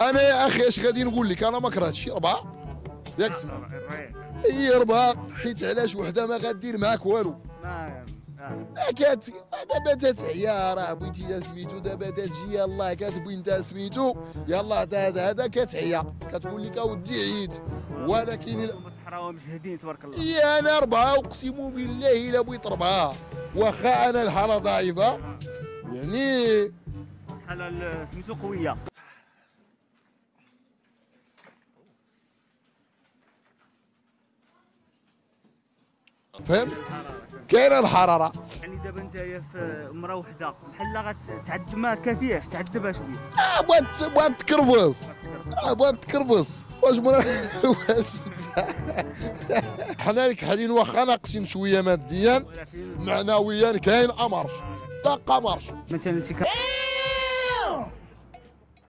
انا يا اخي اش غادي نقول لك، انا ما كرهتش شي 4 ياك سمع. هي 4 حيت علاش وحده ما غدير معاك والو. كات دابا تتعيا راه بغيتي سميتو، دابا تجي يلاه كتبغي انت سميتو يلاه هذا كتعيا كتقول لك اودي عييت. ولكن الصحراء مجهدين تبارك الله. يا انا 4 اقسم بالله الا بغيت 4 واخا انا الحاله ضعيفه يعني الحاله سميتو قويه. فهمت؟ كاينه الحراره. يعني دابا نتايا في مرة وحده بحال غتعذب، ما كافياش تعذبها شويه. بغات تكرفص. بغات تكرفص. واش واش حنا كحالين واخا ناقصين شويه ماديا، معنويا كاين امرش طاقه مرش. مثلا انت